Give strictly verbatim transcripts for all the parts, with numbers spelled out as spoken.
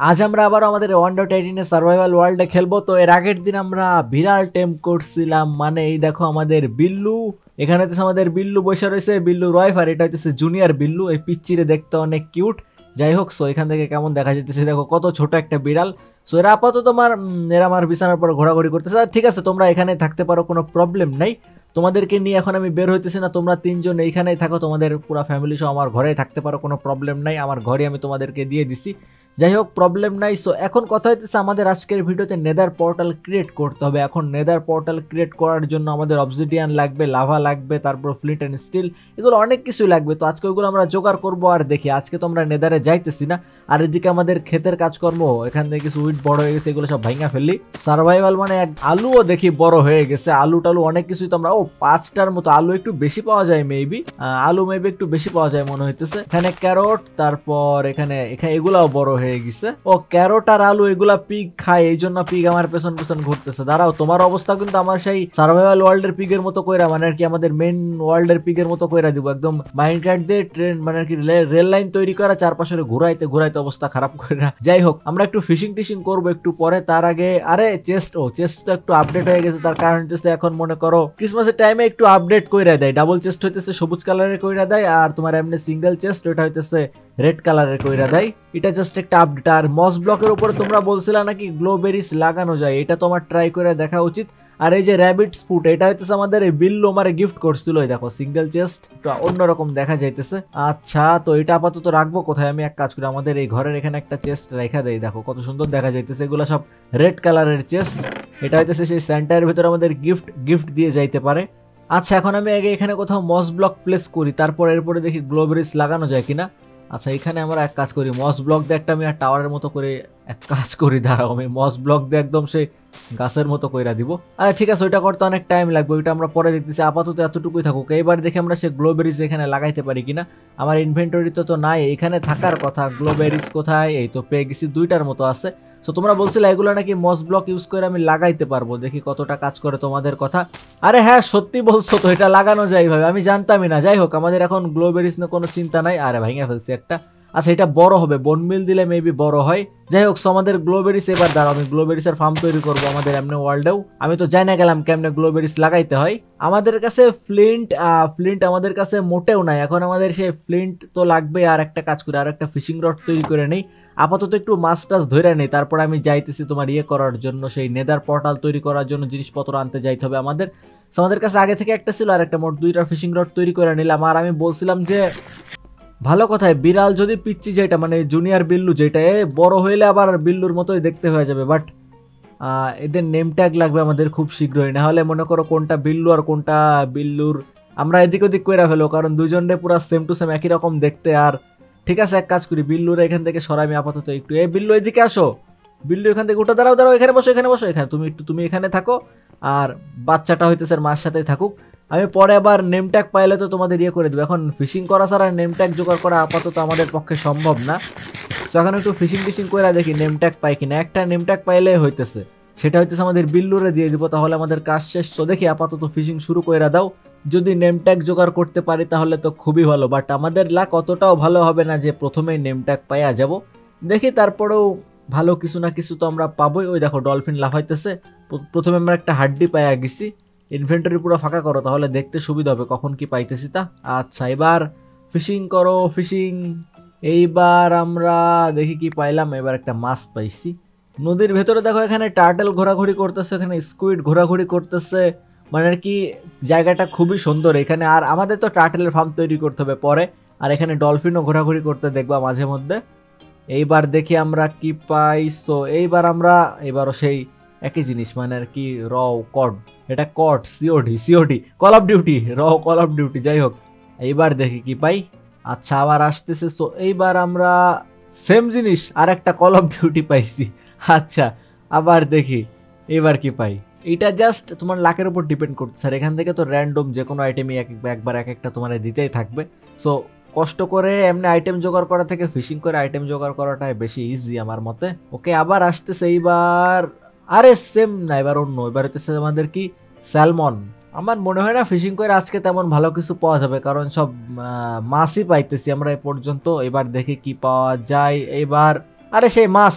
আজ আমরা আবার আমাদের ওয়ান ডট এইটিনের সার্ভাইভাল ওয়ার্ল্ডে খেলবো। তো এর আগের দিন আমরা বিড়াল টেম্প করছিলাম, মানে এই দেখো আমাদের বিল্লু, এখানে হচ্ছে আমাদের বিল্লু বসে রয়েছে, বিল্লু রয়ফ, আর এটা হচ্ছে জুনিয়র বিল্লু। এই পিচ্চিরে দেখতে অনেক কিউট। যাই হোক, সো এখান থেকে কেমন দেখা যেতেছে দেখো, কত ছোট একটা বিড়াল। সো এরা আপাতত তোমার এরা আমার বিছানার পর ঘোরাঘুরি করতেছে। ঠিক আছে, তোমরা এখানে থাকতে পারো, কোনো প্রবলেম নাই। তোমাদেরকে নিয়ে এখন আমি বের হইতেছি না, তোমরা তিনজন এইখানেই থাকো, তোমাদের পুরো ফ্যামিলি সহ আমার ঘরেই থাকতে পারো, কোনো প্রবলেম নাই। আমার ঘরে আমি তোমাদেরকে দিয়ে দিছি, যাই হোক প্রবলেম নাই। সো এখন কথা হইতেছে আমাদের আজকের ভিডিওতে নেদার পোর্টাল ক্রিয়েট করতে হবে। এখন নেদার পোর্টাল ক্রিয়েট করার জন্য আমাদের অবসিডিয়ান লাগবে, লাভা লাগবে, তারপর ফ্লিন্ট অ্যান্ড স্টিল, এগুলো অনেক কিছুই লাগবে। তো আজকে ওইগুলো আমরা জোগাড় করবো। আর দেখি, আজকে তো আমরা নেদারে যাইতেছি না, আর এদিকে আমাদের ক্ষেতের কাজকর্ম, এখান থেকে কিছু উইট বড় হয়ে গেছে, এগুলো সব ভাঙা ফেললি। সার্ভাইভাল মানে এক আলুও দেখি বড় হয়ে গেছে, আলু টালু অনেক কিছুই তো আমরা, ও পাঁচটার মতো আলু একটু বেশি পাওয়া যায় মেবি, আলু মেবি একটু বেশি পাওয়া যায় মনে হইতেছে। এখানে ক্যারট, তারপর এখানে এখানে এগুলাও বড় হয়ে গেছে। ও ক্যারট আর আলু এগুলা পিগ খায়, এই জন্য পিগ আমার পেছন পেছন ঘুরতেছে। দাঁড়াও, তোমার অবস্থা কিন্তু আমার সেই সার্ভাইভাল ওয়ার্ল্ডের পিগের মতো কইরা, মানে আর কি আমাদের মেন ওয়ার্ল্ডের পিগের মতো কইরা দিব একদম। মাইনকার্ট দিয়ে ট্রেন মানে আর কি রেল লাইন তৈরি করা, চারপাশে ঘুরাইতে ঘুরাইতে অবস্থা খারাপ করে। যাই হোক, আমরা একটু ফিশিং টিশিং করবো একটু পরে। তার আগে আরে চেস্ট, ও চেস্ট তো একটু আপডেট হয়ে গেছে, তার কারণ হচ্ছে এখন মনে করো ক্রিসমাসের টাইমে একটু আপডেট কইরা দেয়। ডাবল চেস্ট হইতেছে সবুজ কালারের কইরা দেয়, আর তোমার এমনি সিঙ্গেল চেস্ট ওটা হইতেছে রেড কালারের কইরা দেয়। এটা জাস্ট একটা আপডেট। আর মস ব্লকের উপরে তোমরা বলছিলা নাকি গ্লোবেরিস লাগানো যায়, এটা তো আমার ট্রাই করে দেখা উচিত। আর এই যে র্যাবিট ফুট, এটা হইতেছে আমাদের এই বিল্লু আমারে গিফট করছিল, এই দেখো সিঙ্গেল চেস্ট, অন্যরকম দেখা যাইতেছে। আচ্ছা, তো এটা আপাতত রাখবো কোথায়? আমি এক কাজ করি, আমাদের এই ঘরের এখানে একটা চেস্ট রেখা দেই, দেখো কত সুন্দর দেখা যাইতেছে। এগুলো সব রেড কালারের চেস্ট, এটা হইতেছে সেই সেন্টারের ভিতরে আমাদের গিফট গিফট দিয়ে যাইতে পারে। আচ্ছা, এখন আমি আগে এখানে কোথাও মস ব্লক প্লেস করি, তারপর এরপরে দেখি গ্লোবেরিস লাগানো যায় কিনা। আচ্ছা, এখানে আমরা এক কাজ করি, মস ব্লক দিয়ে একটা আমি আর টাওয়ারের মতো করে এক কাজ করি, দাঁড়াও আমি মস ব্লক দিয়ে একদম সেই গাছের মতো কইরা দিব। আরে ঠিক আছে, ওইটা করতে অনেক টাইম লাগবে, ওইটা আমরা পরে দেখতেছি, আপাতত এতটুকুই থাকুক। এইবার দেখি আমরা সে গ্লোবেরিজ এখানে লাগাইতে পারি কিনা। আমার ইনভেন্টরিতে তো নাই, এখানে থাকার কথা। গ্লোবেরিজ কোথায়? এই তো পেয়ে গেছি, দুইটার মতো আছে। সো তোমরা বলছিলে এগুলো নাকি মস ব্লক ইউজ করে আমি লাগাইতে পারবো, দেখি কতটা কাজ করে তোমাদের কথা। আরে হ্যাঁ, সত্যি বলছো তো, এটা লাগানো যায় ভাবে, আমি জানতামই না। যাই হোক, আমাদের এখন গ্লোবেরিজ নিয়ে কোনো চিন্তা নাই। আরে ভাঙা ফেলছি একটা। আচ্ছা, এটা বড় হবে, বনমিল দিলে মেবি বড় হয়। যাই হোক, আমাদের গ্লোবেরিস এবার দাঁড়াও, আমি গ্লোবেরিসের ফার্ম তৈরি করবো আমাদের এমনি ওয়ার্ল্ডেও। আমি তো জানি না গেলাম কেমনে গ্লোবেরিস লাগাইতে হয়। আমাদের কাছে ফ্লিন্ট ফ্লিন্ট আমাদের কাছে মোটেও নাই। এখন আমাদের সেই ফ্লিন্ট তো লাগবে। আর একটা কাজ করে আর একটা ফিশিং রড তৈরি করে নেই, আপাতত একটু মাছ টাছ ধরে নেই, তারপর আমি যাইতেছি তোমার ইয়ে করার জন্য, সেই নেদার পোর্টাল তৈরি করার জন্য জিনিসপত্র আনতে যাইতে হবে আমাদের। আমাদের কাছে আগে থেকে একটা ছিল, আর একটা মোট দুইটা ফিশিং রড তৈরি করে নিলাম। আর আমি বলছিলাম যে ভালো কথায় বিড়াল যদি পিচ্ছি যেটা মানে জুনিয়র বিল্লু যেটা, এ বড় হইলে আবার বিল্লুর মতোই দেখতে হয়ে যাবে। বাট এদের নেম ট্যাগ লাগবে আমাদের খুব শীঘ্রই, না হলে মনে করো কোনটা বিল্লু আর কোনটা বিল্লুর আমরা এদিক ওদিক করে ফেলো, কারণ দুজনে পুরো সেম টু সেম একই রকম দেখতে। আর ঠিক আছে, এক কাজ করি, বিল্লুর এখান থেকে সরাই আপাতত একটু। এই বিল্লু এদিকে আসো, বিল্লু এখান থেকে উঠে দাঁড়াও, দাঁড়াও এখানে বসো, এখানে বসো, এখানে তুমি একটু তুমি এখানে থাকো, আর বাচ্চাটা হইতেছে মার সাথেই থাকুক। আমি পরে আবার নেম ট্যাগ পাইলে তো তোমাদের ইয়ে করে দেবো। এখন ফিশিং করা ছাড়া নেম ট্যাগ জোগাড় করা আপাতত আমাদের পক্ষে সম্ভব না। তো এখন একটু ফিশিং টিশিং করে দেখি নেম ট্যাগ পাই কিনা। একটা নেম ট্যাগ পাইলে হইতেছে, সেটা হইতেছে আমাদের বিল্লুরে দিয়ে দিব, তাহলে আমাদের কাজ শেষ। তো দেখি আপাতত ফিশিং শুরু করে দাও, যদি নেম ট্যাগ জোগাড় করতে পারি তাহলে তো খুবই ভালো। বাট আমাদের লাক অতটাও ভালো হবে না যে প্রথমেই নেম ট্যাগ পাইয়া যাব। দেখি তারপরেও ভালো কিছু না কিছু তো আমরা পাবোই। ওই দেখো ডলফিন লাফাইতেছে। প্রথমে আমরা একটা হাড্ডি পাইয়া গেছি। ইনভেন্টরি পুরো ফাঁকা করো, তাহলে দেখতে সুবিধা হবে কখন কি পাইতেছি তা। আচ্ছা, এবার ফিশিং করো, ফিশিং। এইবার আমরা দেখি কি পাইলাম। এবার একটা মাছ পাইছি নদীর ভেতরে, দেখো এখানে টার্টেল ঘোরাঘুরি করতেছে, এখানে স্কুইড ঘোরাঘুরি করতেছে, মানে আর কি জায়গাটা খুবই সুন্দর এখানে। আর আমাদের তো টার্টেলের ফার্ম তৈরি করতে হবে পরে। আর এখানে ডলফিনও ঘোরাঘুরি করতে দেখবা মাঝে মধ্যে। এইবার দেখি আমরা কি পাই। সো এইবার আমরা এবারও সেই একই জিনিস, মানে আর কি র কড, এটা COD C O D C O D call of duty, র কল অফ ডিউটি। যাই হোক, এইবার দেখি কি পাই। আচ্ছা, আবার আসতেছে। সো এইবার আমরা সেম জিনিস আর একটা কল অফ ডিউটি পাইছি। আচ্ছা, আবার দেখি এইবার কি পাই। এটা জাস্ট তোমার লাকের উপর ডিপেন্ড করতেছে। আর এখান থেকে তো র্যান্ডম যে কোনো আইটেমই এক একবার এক একটা তোমার দিতেই থাকবে। সো কষ্ট করে এমনি আইটেম জোগাড় করা থেকে ফিশিং করে আইটেম জোগাড় করাটাই বেশি ইজি আমার মতে। ওকে, আবার আসতেছে এইবার। আরে সেম না, এবার অন্য, এবার হচ্ছে আমাদের কি স্যালমন। আমার মনে হয় না ফিশিং করে আজকে তেমন ভালো কিছু পাওয়া যাবে, কারণ সব মাছই পাইতেছি আমরা এ পর্যন্ত। এবার দেখি কি পাওয়া যায়। এবার আরে সেই মাছ,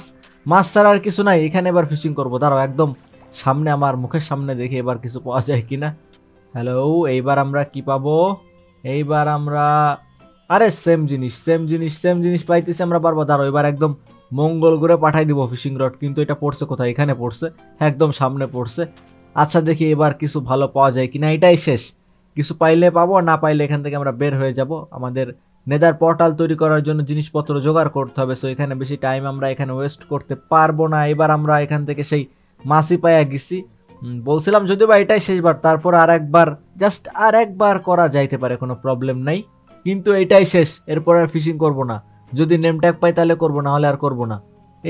মাছ ছাড়া আর কিছু নাই, এখানে এবার ফিশিং করবো। দাঁড়াও একদম সামনে, আমার মুখের সামনে দেখি এবার কিছু পাওয়া যায় কিনা। হ্যালো, এইবার আমরা কি পাবো? এইবার আমরা আরে সেম জিনিস সেম জিনিস সেম জিনিস পাইতেছি আমরা বারবার। দাঁড়াও এবার একদম মঙ্গল করে পাঠাই দিব ফিশিং রড। কিন্তু এটা পড়ছে কোথায়? এখানে পড়ছে, একদম সামনে পড়ছে। আচ্ছা দেখি এবার কিছু ভালো পাওয়া যায় কিনা। এটাই শেষ, কিছু পাইলে পাবো, না পাইলে এখান থেকে আমরা বের হয়ে যাব। আমাদের নেদার পোর্টাল তৈরি করার জন্য জিনিসপত্র জোগাড় করতে হবে। সো এখানে বেশি টাইম আমরা এখানে ওয়েস্ট করতে পারবো না। এবার আমরা এখান থেকে সেই মাছই পাইয়া গেছি। বলছিলাম যদিও বা এটাই শেষবার, তারপর আর একবার জাস্ট আর একবার করা যাইতে পারে, কোনো প্রবলেম নাই। কিন্তু এটাই শেষ, এরপর আর ফিশিং করব না। যদি নেম ট্যাগ পাই তাহলে করবো, না হলে আর করবো না।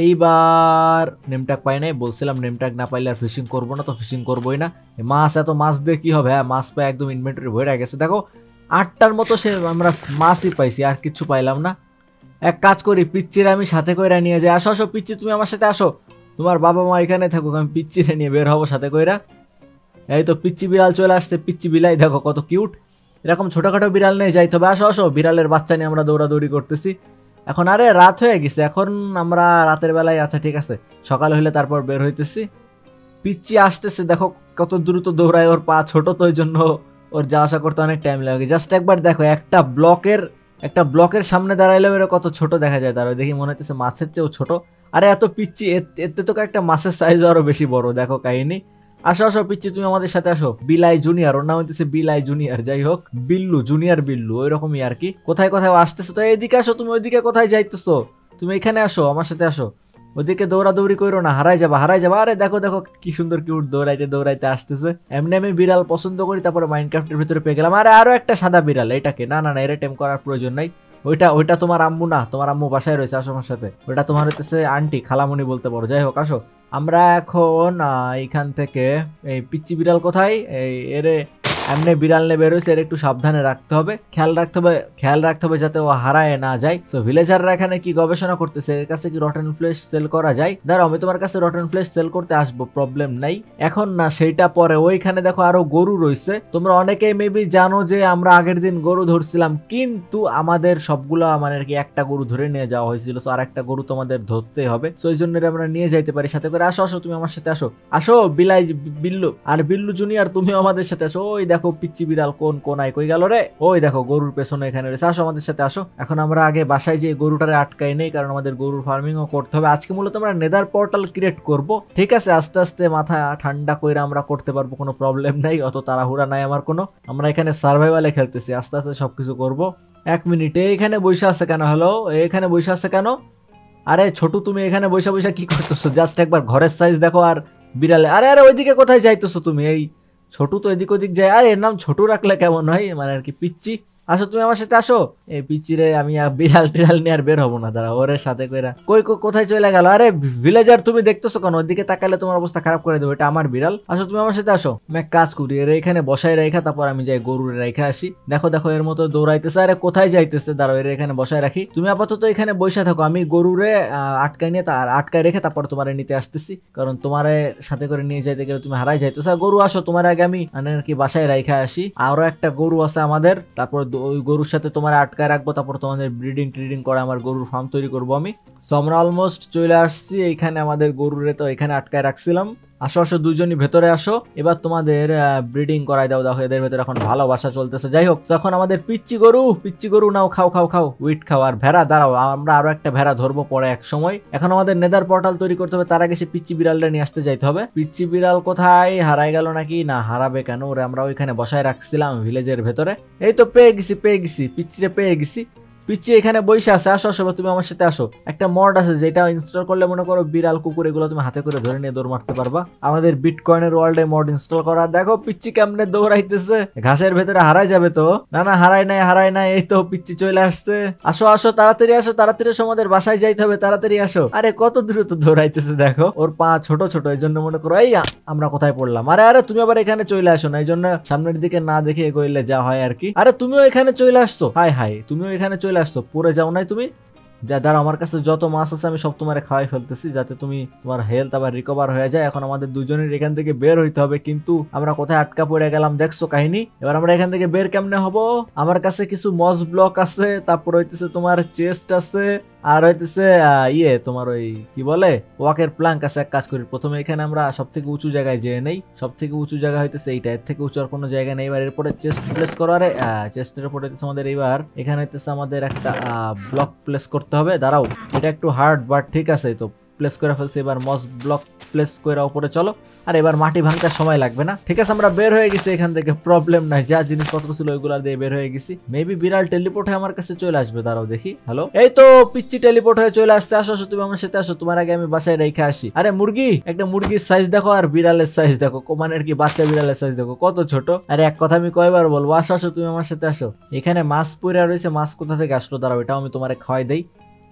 এইবার নেম ট্যাগ পাই নাই, বলছিলাম নেম ট্যাগ না পাইলে আর ফিশিং করবো না, তো ফিশিং করবোই না। মাছ এত মাছ দিয়ে কি হবে? হ্যাঁ মাছ পাই, একদম ইনভেন্টরি ভরে গেছে। দেখো আটটার মতো সে আমরা মাছই পাইছি, আর কিচ্ছু পাইলাম না। এক কাজ করি, পিচ্চির আমি সাথে কইরা নিয়ে যাই। আসো আসো পিচ্চি, তুমি আমার সাথে আসো। তোমার বাবা মা এখানে থাকুক, আমি পিচ্চিরে নিয়ে বের হবো সাথে কইরা। এই তো পিচ্চি বিড়াল চলে আসছে। পিচ্চি বিলাই দেখো কত কিউট। এরকম ছোটখাটো বিড়াল নিয়ে যাইতে হবে। আসো আসো, বিড়ালের বাচ্চা নিয়ে আমরা দৌড়াদৌড়ি করতেছি এখন। আরে রাত হয়ে গেছে এখন, আমরা রাতের বেলায়, আচ্ছা ঠিক আছে সকাল হইলে তারপর বের হইতেছি। পিচ্চি আসতেছে, দেখো কত দ্রুত দৌড়ায়। ওর পা ছোট তো ওই জন্য ওর যাওয়া আসা করতে অনেক টাইম লাগে। জাস্ট একবার দেখো, একটা ব্লকের একটা ব্লকের সামনে দাঁড়াইলেও এরা কত ছোট দেখা যায়। তারা দেখি মনে হচ্ছে মাছের চেয়েও ছোট। আরে এত পিচ্চি, এতে তো একটা মাছের সাইজ আরো বেশি বড়। দেখো কাহিনী। আসো আসো পিচ্চি, তুমি আমাদের সাথে আসো। বিলাই জুনিয়র, ওর নাম হইতেছে বিলাই জুনিয়র। যাই হোক, বিল্লু জুনিয়র, বিল্লু ওই রকমই আর কি। কোথায় কোথায় আসতেছো তো, এইদিকে আসো। তুমি ওইদিকে কোথায় যাইতেছো? তুমি এখানে আসো, আমার সাথে আসো। ওদিকে দৌড়াদৌড়ি করো না, হারাই যাবা হারাই যাবা। আরে দেখো দেখো কি সুন্দর কিউট দৌড়াইতে দৌড়াইতে আসতেছে। এমনি আমি বিড়াল পছন্দ করি, তারপরে মাইনক্রাফটের ভিতরে পেয়ে গেলাম। আরে আরো একটা সাদা বিড়াল, এটাকে না না না, এটা টেম করার প্রয়োজন নাই। ওইটা ওইটা তোমার আম্মু না, তোমার আম্মু বাসায় রয়েছে, আসো আমার সাথে। ওইটা তোমার হইতেছে আন্টি, খালামুনি বলতে পারো। যাই হোক আসো। আমরা এখন এইখান থেকে, এই পিচ্চি বিড়াল কোথায়? এই এরে এমনি বিড়াল নিয়ে বেরোইছে, এর একটু সাবধানে রাখতে হবে, খেয়াল রাখতে হবে খেয়াল রাখতে হবে যাতে ও হারায় না যায়। তো ভিলেজাররা এখানে কি গবেষণা করতেছে, এর কাছে কি রটেন ফ্লেশ সেল করা যায়? দাঁড়াও আমি তোমার কাছে রটেন ফ্লেশ সেল করতে আসবো, প্রবলেম নাই, এখন না, সেইটা পরে। ওইখানে দেখো আরো গরু রয়েছে। তোমরা অনেকেই মেবি জানো যে আমরা আগের দিন গরু ধরছিলাম, কিন্তু আমাদের সবগুলা মানে আর কি একটা গরু ধরে নিয়ে যাওয়া হয়েছিল। আর একটা গরু তোমাদের ধরতে হবে, তো ওই জন্য আমরা নিয়ে যাইতে পারি সাথে করে। আসো আসো, তুমি আমার সাথে আসো। আসো বিলাই বিল্লু আর বিল্লু জুনিয়র, তুমিও আমাদের সাথে আসো। ওই দেখো পিচ্চি বিড়াল কোন কোনায় কই গেল রে? ওই দেখো গরুর পেছনে এখানে রয়েছে। আসো আমাদের সাথে আসো। এখন আমরা আগে বাসায় যে গরুটারে আটকাই নেই, কারণ আমাদের গরুর ফার্মিং ও করতে হবে। আজকে মূলত আমরা নেদার পোর্টাল ক্রিয়েট করব, ঠিক আছে? আস্তে আস্তে মাথা ঠান্ডা কইরা আমরা করতে পারবো, কোনো প্রবলেম নাই, অত তাড়াহুড়া নাই আমার কোনো। আমরা এখানে সার্ভাইভালে খেলতেছি, আস্তে আস্তে সবকিছু করব। এক মিনিটে এখানে বসে আছে কেন? হ্যালো, এখানে বসে আছে কেন? আরে ছোট, তুমি এখানে বসে বসে কি করতেছো? জাস্ট একবার ঘরের সাইজ দেখো। আর বিড়ালে, আরে আরে ওইদিকে কোথায় যাইতেছো তুমি? এই ছোট তো এদিক ওদিক যায়। আরে এর নাম ছোট রাখলে কেমন হয়, মানে আর কি পিচ্চি। আসো তুমি আমার সাথে আসো। এই পিচ্চিরে আমি আর বিড়াল টিড়াল নিয়ে আর বের হবো না, দাঁড়া ওর সাথে কইরা। কই কোথায় চলে গেল? আরে ভিলেজার, তুমি দেখতেছো কেন? ওইদিকে তাকালে তোমার অবস্থা খারাপ করে দেবো, এটা আমার বিড়াল। আসো তুমি আমার সাথে আসো। আমি এক কাজ করি, এর এখানে বসায় রেখা, তারপর আমি যাই গরুর রেখা আসি। দেখো দেখো এর মতো দৌড়াইতেছে। আরে কোথায় যাইতেছে? দাঁড়াও এর এখানে বসায় রাখি। তুমি আপাতত এখানে বসে থাকো, আমি গরুরে আটকাই নিয়ে আটকায় রেখে তারপর তোমার নিতে আসতেছি, কারণ তোমার সাথে করে নিয়ে যাইতে গেলে তুমি হারাই যাইতেছো। গরু আসো, তোমার আগে আমি মানে আর কি বাসায় রেখা আসি। আরো একটা গরু আছে আমাদের, তারপর ওই গরুর সাথে তোমার আটকায় রাখবো, তারপর তোমাদের ব্রিডিং ট্রিডিং করে আমার গরুর ফার্ম তৈরি করবো আমি। সো আমরা অলমোস্ট চলে আসছি এইখানে, আমাদের গরুরে তো এখানে আটকায় রাখছিলাম। আসো আসো দুইজনই ভেতরে আসো, এবার তোমাদের ব্রিডিং করাই দাও। দেখো এদের ভেতরে এখন ভালোবাসা চলতেছে। যাই হোক, যখন আমাদের পিচ্চি গরু পিচ্চি গরু নাও, খাও খাও খাও, উইট খাও। আর ভেড়া, দাঁড়াও আমরা আরো একটা ভেড়া ধরবো পরে এক সময়। এখন আমাদের নেদার পোর্টাল তৈরি করতে হবে, তার আগে সে পিচ্চি বিড়ালটা নিয়ে আসতে যাইতে হবে। পিচ্চি বিড়াল কোথায়? হারাই গেল নাকি? না হারাবে কেন, ওরে আমরা ওইখানে বসায় রাখছিলাম ভিলেজের ভেতরে। এই তো পেয়ে গেছি পেয়ে গেছি পিচ্চিরে পেয়ে গেছি। পিচ্চি এখানে বসে আছে। আসো আসো তুমি আমার সাথে আসো। একটা মড আছে যেটা ইনস্টল করলে মনে করো বিড়াল কুকুর এগুলো তুমি হাতে করে ধরে নিয়ে দৌড় মারতে পারবা। আমাদের বিটকয়েনের ওয়ার্ল্ডে মড ইনস্টল করা। দেখো পিচ্চি কেমনে দৌড়াইতেছে, ঘাসের ভেতরে হারাই যাবে তো? না না হারাই নাই হারাই নাই, এই তো পিচ্চি চলে আসছে। আসো আসো তাড়াতাড়ি আসো, তাড়াতাড়ি আসো, আমাদের বাসায় যাইতে হবে, তাড়াতাড়ি আসো। আরে কত দ্রুত দৌড়াইতেছে দেখো, ওর পা ছোট ছোট, এই জন্য মনে করো এই আমরা কোথায় পড়লাম। আরে আরে তুমি আবার এখানে চলে আসো না, এই জন্য সামনের দিকে না দেখে এগোইলে যা হয় আর কি। আরে তুমিও এখানে চলে আসছো, হাই হাই তুমিও এখানে চলে আসছো, পড়ে যাও নাই তুমি? যা দাঁড়া, আমার কাছে যত মাছ আছে আমি সব তোমার খাওয়াই ফেলতেছি, যাতে তুমি তোমার হেলথ আবার রিকভার হয়ে যায়। এখন আমাদের দুজনের এখান থেকে বের হইতে হবে, কিন্তু আমরা কোথায় আটকা পড়ে গেলাম দেখছো কাহিনী। এবার আমরা এখান থেকে বের কেমনে হব? আমার কাছে কিছু মস ব্লক আছে, তারপর হইতেছে তোমার চেস্ট আছে, আর হইতেছে ইয়ে তোমার ওই কি বলে ওয়াকের প্ল্যাঙ্ক আছে। এক কাজ করি, প্রথমে এখানে আমরা সব থেকে উঁচু জায়গায় যেয়ে নেই। সব থেকে উঁচু জায়গা হইতেছে এইটা, এর থেকে উঁচু আর কোনো জায়গা নেই। এবার এরপরে চেস্ট প্লেস করো। আরে চেস্টের উপরে হইতেছে আমাদের এইবার এখানে হইতেছে আমাদের একটা ব্লক প্লেস করতে হবে। দাঁড়াও, এটা একটু হার্ড বাট ঠিক আছে, তো প্লেস করে ফেলছি। এবার মস ব্লক প্লেস করে উপরে চলো। আর এবার মাটি ভাঙতে সময় লাগবে না। ঠিক আছে, আমরা বের হয়ে গেছি এখান থেকে, প্রবলেম নাই। যা জিনিসপত্র ছিল ওইগুলা দিয়ে বের হয়ে গেছি। মেবি বিড়াল টেলিপোর্ট হয়ে আমার কাছে চলে আসবে। দাঁড়াও দেখি। হ্যালো, এই তো পিচ্চি টেলিপোর্ট হয়ে চলে আসছে। আসো আসো, তুমি আমার সাথে আসো। তোমার আগে আমি বাসায় রেখে আসি। আরে মুরগি, একটা মুরগির সাইজ দেখো আর বিড়ালের সাইজ দেখো, মানে আর কি বাচ্চা বিড়ালের সাইজ দেখো কত ছোট। আরে এক কথা আমি কয়বার বলবো, আসো আসো তুমি আমার সাথে আসো। এখানে মাছ পড়ে রয়েছে, মাছ কোথা থেকে আসলো? দাঁড়াও, এটাও আমি তোমার খাওয়াই দেই।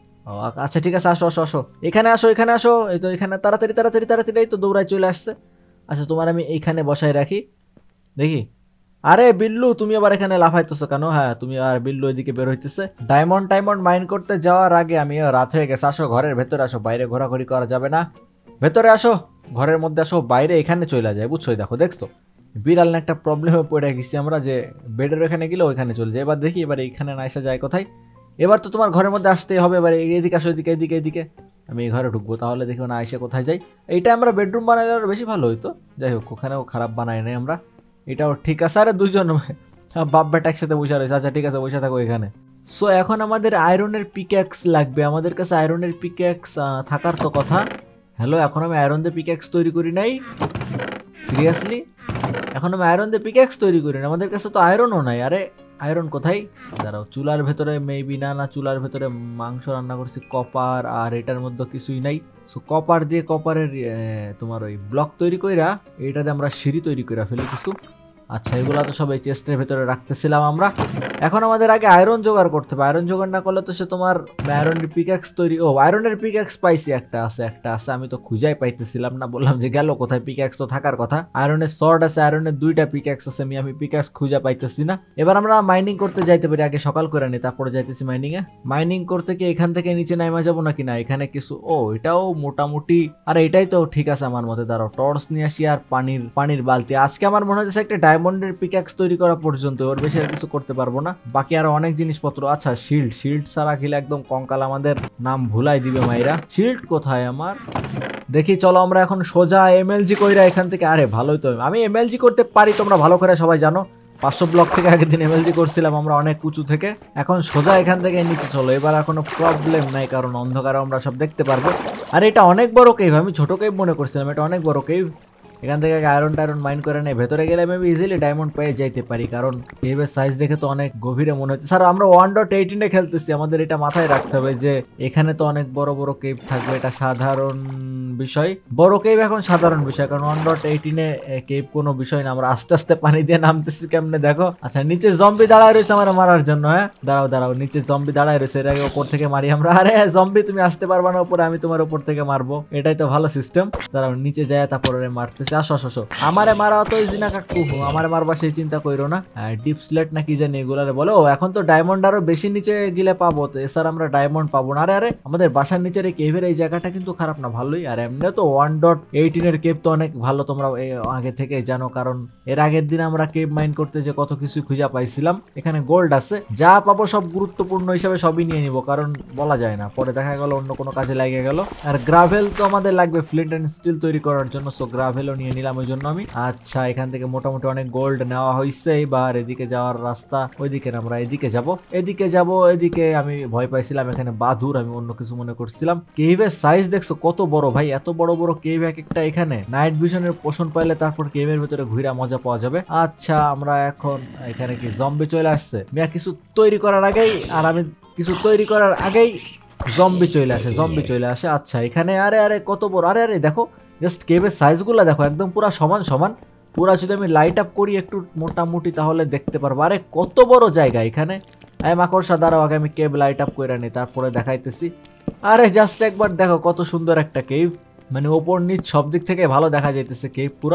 আচ্ছা ঠিক আছে, আসো আসো আসো, এখানে আসো এখানে আসো। এই তো এখানে, তাড়াতাড়ি তাড়াতাড়ি তাড়াতাড়ি, এই তো দৌড়ায় চলে আসছে। আচ্ছা তোমার আমি এইখানে বসাই রাখি, দেখি। আরে বিল্লু, তুমি আবার এখানে লাফাইতেছো কেন? হ্যাঁ তুমি আর বিল্লু এদিকে বের হইতেছে। ডায়মন্ড টাইমন্ড মাইন করতে যাওয়ার আগে আমি রাত হয়ে গেছে। আসো ঘরের ভেতরে আসো, বাইরে ঘোরাঘুরি করা যাবে না। ভেতরে আসো, ঘরের মধ্যে আসো। বাইরে এখানে চলে যায়, বুঝছো? দেখো দেখছো, বিড়াল না একটা প্রবলেমে পড়ে গেছি আমরা, যে বেডের ওখানে গেলে ওইখানে চলে যায়। এবার দেখি এবার এইখানে না এসে যায় কোথায়। এবার তো তোমার ঘরের মধ্যে আসতেই হবে। এবার এদিকে আসো, এদিকে এদিকে এদিকে। আমি এই ঘরে ঢুকবো, তাহলে দেখো না এসে কোথায় যাই। এইটা আমরা বেডরুম বানালে আরো বেশি ভালো হইতো। যাই হোক, ওখানেও খারাপ বানাই নাই আমরা, এটাও ঠিক আছে। আরে দুজন বাপ বেটা একসাথে বসে রয়েছে। আচ্ছা ঠিক আছে, বসে থাকো এখানে। সো এখন আমাদের আয়রনের পিক্যাক্স লাগবে। আমাদের কাছে আয়রনের পিক্যাক্স থাকার তো কথা। হ্যালো, এখন আমি আয়রন দিয়ে পিক্যাক্স তৈরি করি নাই? সিরিয়াসলি, এখন আমি আয়রন দিয়ে পিক্যাক্স তৈরি করি না? আমাদের কাছে তো আয়রনও নাই। আরে আয়রন কোথায়? দাঁড়াও, চুলার ভেতরে মেবি, না না চুলার ভেতরে মাংস রান্না করছি, কপার আর এটার মধ্যে কিছুই নাই। সো কপার দিয়ে কপারের তোমার ওই ব্লক তৈরি কইরা এইটাতে আমরা সিঁড়ি তৈরি করে ফেলি কিছু। আচ্ছা এগুলা তো সব এই চেস্টের ভেতরে রাখতেছিলাম আমরা। এখন আমাদের আগে আয়রন জোগাড় করতে হবে। আয়রন জোগাড় না করলে তো সে তোমার আয়রনের পিক্যাক্স তৈরি। ও আয়রনের পিক্যাক্স পাইছি, একটা আছে একটা আছে, আমি তো খুঁজাই পাইতেছিলাম না। বললাম যে গেল কোথায়, পিক্যাক্স তো থাকার কথা। আয়রনের সর্ড আছে, আয়রনের দুইটা পিক্যাক্স আছে, আমি আমি পিক্যাক্স খুঁজা পাইতেছি না। এবার আমরা মাইনিং করতে যাইতে পারি, আগে সকাল করে নি তারপরে যাইতেছি মাইনিং এ। মাইনিং করতে কি এখান থেকে নিচে নাইমা যাবো নাকি? না, এখানে কিছু, ও এটাও মোটামুটি। আরে এটাই তো ঠিক আছে আমার মতে। দাঁড়াও, টর্চ নিয়ে আসি আর পানির পানির বালতি। আজকে আমার মনে হচ্ছে একটা ডায়মন্ডের পিক্যাক্স তৈরি করা পর্যন্ত, ওর বেশি আর কিছু করতে পারবো না। বাকি আরো অনেক জিনিসপত্র। আচ্ছা শিল্ড, শিল্ড ছাড়া খেলে একদম কঙ্কাল আমাদের নাম ভুলাই দিবে মাইরা। শিল্ড কোথায় আমার? দেখি, চলো আমরা এখন সোজা এমএলজি কইরা এখান থেকে। আরে ভালোই তো, আমি এমএলজি করতে পারি, তোমরা ভালো করে সবাই জানো। পাঁচশো ব্লক থেকে আগের দিন এমএলজি করছিলাম আমরা অনেক উঁচু থেকে। এখন সোজা এখান থেকে নিচে চলো। এবার আর কোনো প্রবলেম নাই, কারণ অন্ধকারে আমরা সব দেখতে পারবো। আর এটা অনেক বড় কেভ, আমি ছোট কেভ মনে করছিলাম, এটা অনেক বড় কেভ। এখান থেকে আয়রন টায়রন মাইন করে নেই, ভেতরে গেলে মেবি ইজিলি ডায়মন্ড পেয়ে যাইতে পারি, কারণ কেভের সাইজ দেখে তো অনেক গভীরে মনে হচ্ছে। স্যার আমরা ওয়ান ডট এইটিনে খেলতেছি, আমাদের এটা মাথায় রাখতে হবে যে এখানে তো অনেক বড় বড় কেভ থাকবে, এটা সাধারণ বিষয়। বড় কেভ এখন সাধারণ বিষয়, কারণ ওয়ান ডট এইটিনে কেভ কোনো বিষয় না। আমরা আস্তে আস্তে পানি দিয়ে নামতেছি কেমনে দেখো। আচ্ছা নিচে জম্বি দাঁড়ায় রয়েছে আমার মারার জন্য। হ্যাঁ দাঁড়াও দাঁড়াও, নিচে জম্বি দাঁড়ায় রয়েছে, এর আগে ওপর থেকে মারি আমরা। আরে জম্বি তুমি আসতে পারবা না উপরে, আমি তোমার উপর থেকে মারবো, এটাই তো ভালো সিস্টেম। দাঁড়াও নিচে যায় তারপরে মারতেছে। আসো আসো আসো, আমারে মারা তো ইজি না কাকু, আমারে মারবা সেই চিন্তা কইরো না। ডিপ স্লেট না কি জানি এগুলারে বলে। ও এখন তো ডায়মন্ড আরো বেশি নিচে গেলে পাবো, তো এছাড়া আমরা ডায়মন্ড পাবো না। আরে আরে আমাদের বাসার নিচের এই কেভের এই জায়গাটা কিন্তু খারাপ না, ভালোই। আর এমনি তো ওয়ান ডট এইটিন এর কেভ তো অনেক ভালো, তোমরা আগে থেকে জানো, কারণ এর আগের দিন আমরা কেভ মাইন করতে যে কত কিছু খুঁজে পাইছিলাম। এখানে গোল্ড আছে, যা পাবো সব গুরুত্বপূর্ণ হিসাবে সবই নিয়ে নিবো, কারণ বলা যায় না পরে দেখা গেল অন্য কোনো কাজে লাগে গেল। আর গ্রাভেল তো আমাদের লাগবে ফ্লিন্ট এন্ড স্টিল তৈরি করার জন্য, সো গ্রাভেলও নিয়ে নিলাম ওই জন্য আমি। আচ্ছা এখান থেকে মোটামুটি অনেক গোল্ড নেওয়া হয়েছে। এবার এদিকে যাওয়ার রাস্তা ওইদিকে, আমরা এদিকে যাব, এদিকে যাব এদিকে। আমি ভয় পাইছিলাম এখানে বাদুর, আমি অন্য কিছু মনে করছিলাম। কেভের সাইজ দেখছো কত বড় ভাই, এত বড় বড় কেভ এক একটা। এখানে নাইট ভিশনের পোষণ পাইলে তারপর কেভের ভিতরে ঘুরে মজা পাওয়া যাবে। আচ্ছা আমরা এখন এখানে কি জম্বি চলে আসছে? মিয়া কিছু তৈরি করার আগেই, আর আমি কিছু তৈরি করার আগেই জম্বি চলে আসে, জম্বি চলে আসে। আচ্ছা এখানে আরে আরে কত বড়, আরে আরে দেখো জাস্ট কেভের সাইজগুলো দেখো, একদম পুরো সমান সমান। পুরা যদি আমি লাইট আপ করি একটু মোটামুটি তাহলে দেখতে পারবো। আরে কত বড় জায়গা এখানে। এই মাকড়সা দাঁড়াও, আগে আমি কেভ লাইট আপ করে নি তারপরে দেখাইতেছি। আরে জাস্ট একবার দেখো কত সুন্দর একটা কেভ, মানে ওপর নিচ সব দিক থেকে ভালো দেখা যাইতেছে কেভ পুরা।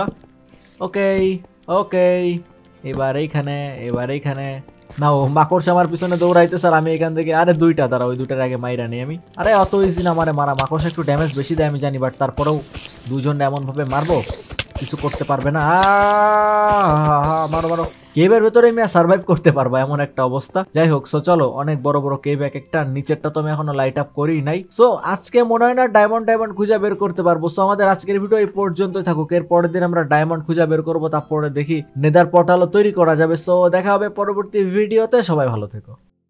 ওকে ওকে, এবার এইখানে, এবার এইখানে না, ও মাকড়সা আমার পিছনে দৌড়াইতে। স্যার আমি এখান থেকে, আরে দুইটা দাঁড়া, ওই দুইটার আগে মাইরা নেই আমি। আরে অত ইজি না আমারে মারা, মাকড়সা একটু ড্যামেজ বেশি দেয় আমি জানি, বাট তারপরেও দুজন এমন ভাবে মারবো কিছু করতে পারবে না। মারো মারো, কেভের ভেতরে আমি সার্ভাইভ করতে পারবো এমন একটা অবস্থা। যাই হোক, সো চলো, অনেক বড় বড় কেভ এক একটা, নিচেরটা তো আমি এখনো লাইট আপ করি নাই। সো আজকে মনে হয় না ডায়মন্ড ডায়মন্ড খুঁজে বের করতে পারবো। সো আমাদের আজকের ভিডিও এই পর্যন্তই থাকুক, এর পরের দিন আমরা ডায়মন্ড খুঁজে বের করবো, তারপরে দেখি নেদার পোর্টালও তৈরি করা যাবে। সো দেখা হবে পরবর্তী ভিডিওতে, সবাই ভালো থেকো।